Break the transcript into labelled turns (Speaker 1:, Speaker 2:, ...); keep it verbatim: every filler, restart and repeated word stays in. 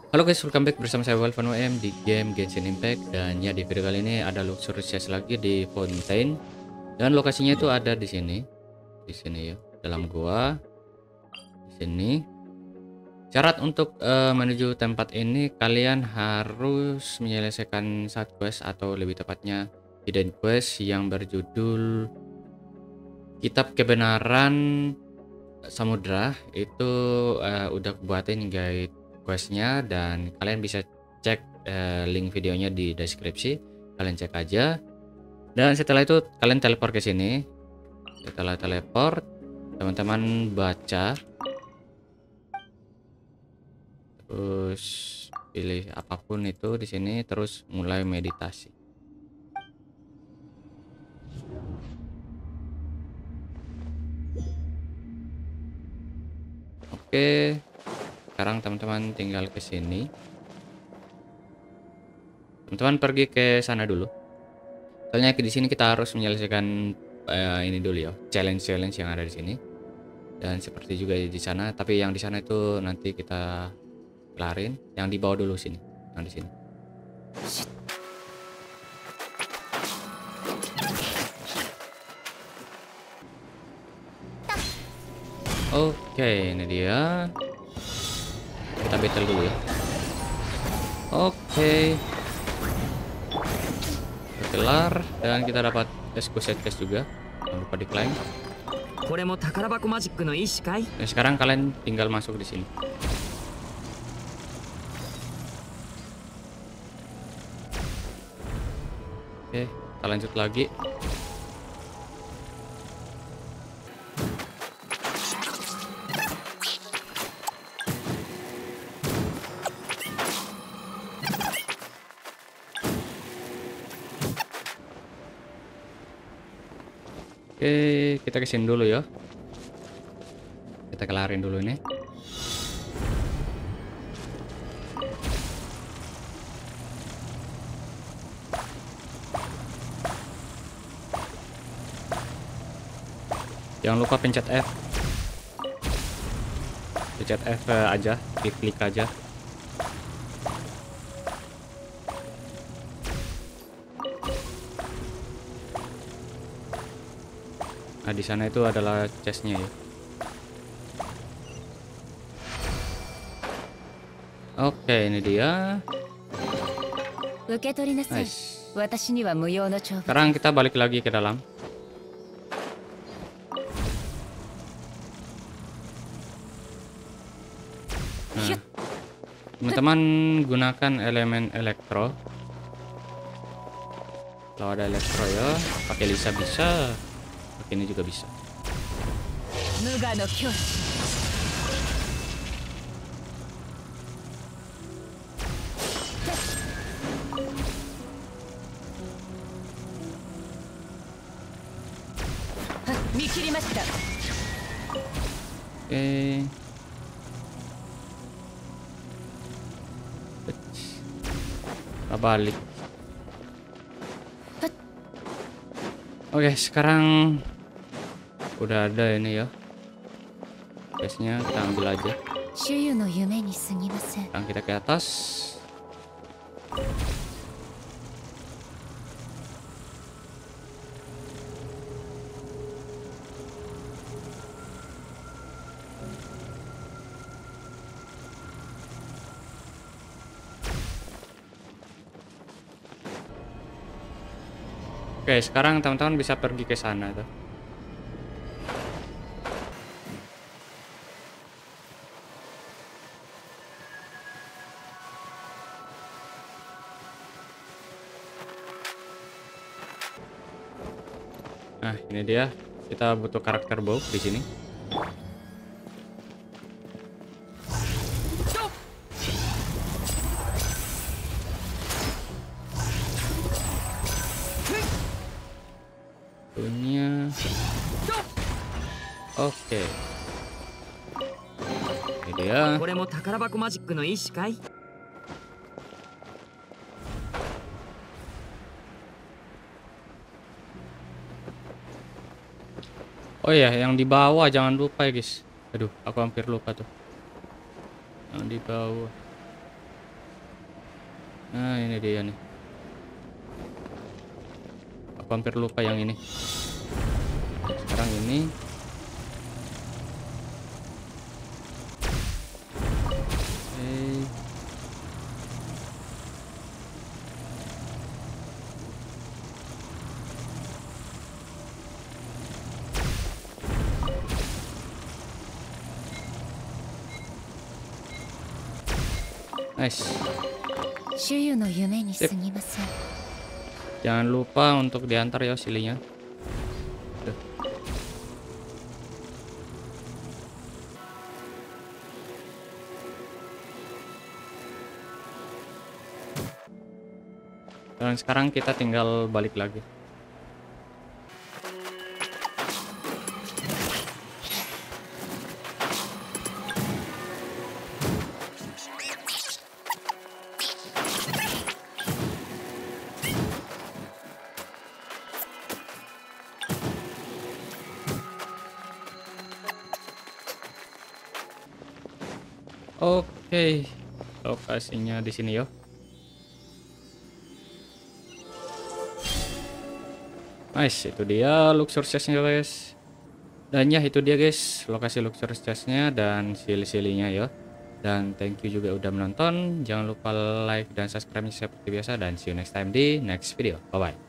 Speaker 1: Halo guys, welcome back bersama saya Walvan W M di game Genshin Impact. Dan ya, di video kali ini ada luxury chest lagi di Fontaine, dan lokasinya itu ada di sini, di sini ya, dalam gua. Di sini. Syarat untuk uh, menuju tempat ini, kalian harus menyelesaikan side quest atau lebih tepatnya hidden quest yang berjudul Kitab Kebenaran Samudra. Itu uh, udah buatin guide questnya, dan kalian bisa cek uh, link videonya di deskripsi. Kalian cek aja, dan setelah itu kalian teleport ke sini. Setelah teleport, teman-teman baca, terus pilih apapun itu di sini, terus mulai meditasi. Oke, sekarang teman-teman tinggal ke sini. Teman-teman pergi ke sana dulu. Soalnya di sini kita harus menyelesaikan uh, ini dulu ya, challenge-challenge yang ada di sini. Dan seperti juga di sana, tapi yang di sana itu nanti kita kelarin. Yang di bawah dulu sini, yang di sini. Oke, ini dia. Kita battle dulu ya. Oke. Kelar, dan kita dapat exquisite case juga. Jangan lupa diklaim. Nah, sekarang kalian tinggal masuk di sini. Oke, kita lanjut lagi. Oke, kita kesini dulu ya. Kita kelarin dulu ini. Jangan lupa pencet F. Pencet F aja, klik-klik aja. Nah, di sana itu adalah chestnya ya. Oke, ini dia. Nice. Sekarang kita balik lagi ke dalam. Nah, teman-teman gunakan elemen elektro. Kalau ada elektro ya, pakai Lisa bisa. Ini juga bisa. Oke. Kita balik. Oke, sekarang udah ada ini ya. Guysnya kita ambil aja. Sekarang kita ke atas. Oke, sekarang teman-teman bisa pergi ke sana tuh. Nah, ini dia. Kita butuh karakter bow di sini. Punya. Oke. Ini dia. Oh ya, yang di bawah jangan lupa ya guys. Aduh, aku hampir lupa tuh. Yang di bawah. Nah, ini dia nih. Aku hampir lupa yang ini. Sekarang ini. Oke. Nice. Sip. Jangan lupa untuk diantar ya silinya. Tuh. Dan sekarang kita tinggal balik lagi. Oke, lokasinya di sini yo. Nice, itu dia Luxor chestnya guys. Dan ya itu dia guys, lokasi Luxor chestnya dan sili-silinya ya. Dan thank you juga udah menonton. Jangan lupa like dan subscribe seperti biasa dan see you next time di next video. Bye bye.